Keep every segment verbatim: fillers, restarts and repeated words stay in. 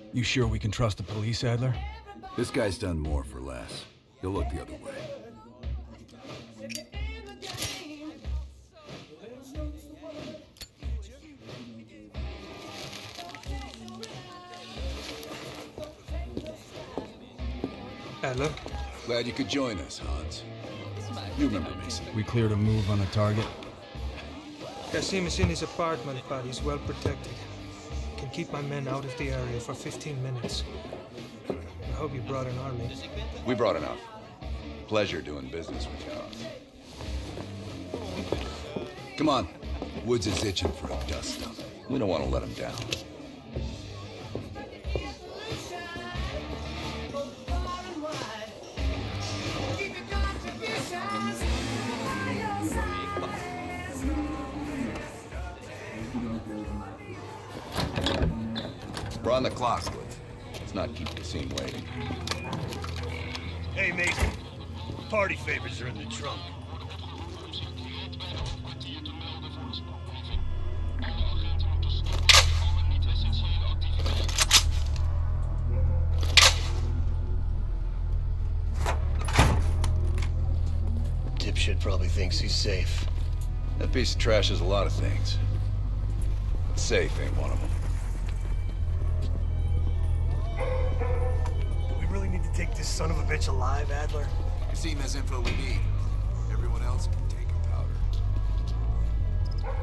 You sure we can trust the police, Adler? This guy's done more for less. He'll look the other way. Adler? Glad you could join us, Hans. You remember Mason. We cleared a move on the target. Kasim is in his apartment, but he's well protected. Can keep my men out of the area for fifteen minutes. I hope you brought an army. We brought enough. Pleasure doing business with you, Hans. Come on. Woods is itching for a dust-up. We don't want to let him down. We're on the clock, Woods. Let's not keep Kasim waiting. Hey, Mason. Party favors are in the trunk. Dipshit probably thinks he's safe. That piece of trash is a lot of things. But safe ain't one of them. Take this son of a bitch alive, Adler? Kasim has info we need. Everyone else can take a powder.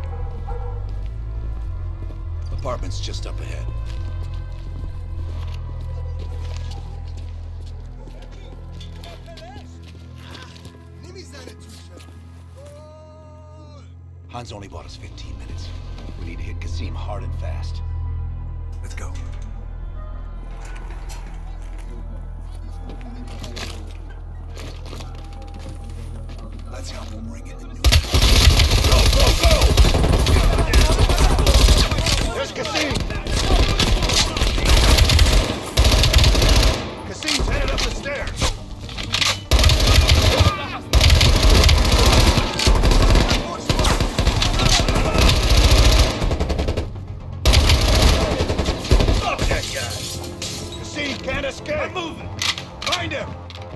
Apartment's just up ahead. Hans only bought us fifteen minutes. We need to hit Kasim hard and fast. Let's go. Let's help him bring in the new. Go, go, go! There's Kasim! Kasim's headed up the stairs! Stop that guy! Kasim can't escape! I'm moving! Find him!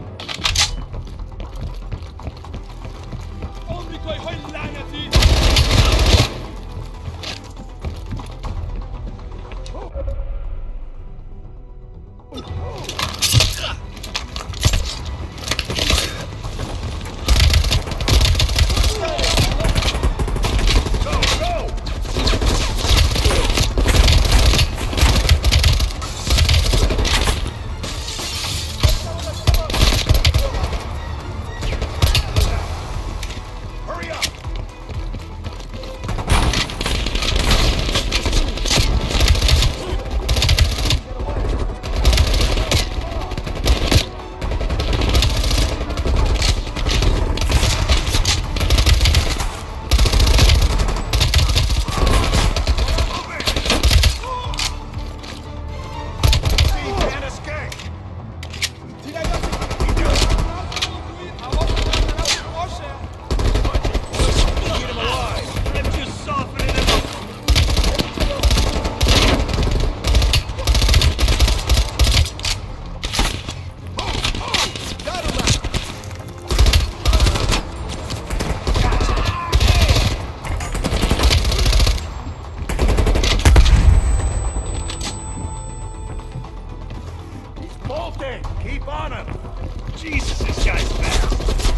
Keep on him! Jesus, this guy's fast!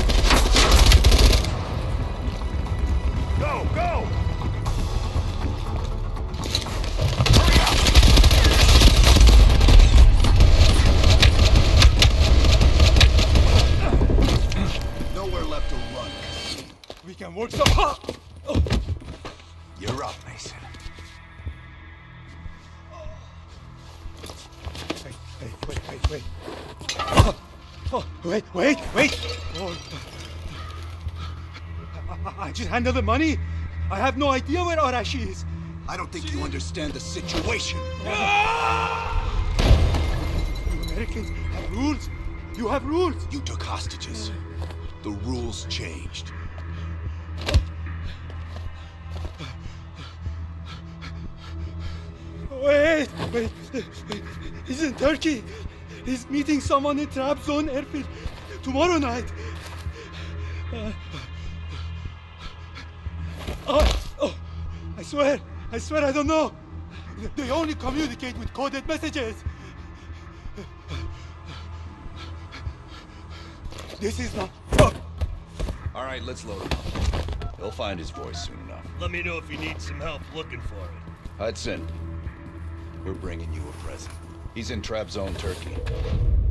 Go, go! Hurry up! Nowhere left to run. We can work so hard! You're up, Mason. Hey, hey, wait, wait, wait. Oh, oh, wait, wait, wait! Oh. I, I, I just handled the money. I have no idea where Arashi is. I don't think you understand the situation. You Americans have rules. You have rules. You took hostages. The rules changed. Wait, wait, wait. He's in Turkey. He's meeting someone in Trabzon airfield tomorrow night. Uh, oh, oh, I swear, I swear I don't know. They only communicate with coded messages. This is not... Oh. All right, let's load him up. He'll find his voice soon enough. Let me know if you need some help looking for it. Hudson, we're bringing you a present. He's in Trabzon, Turkey.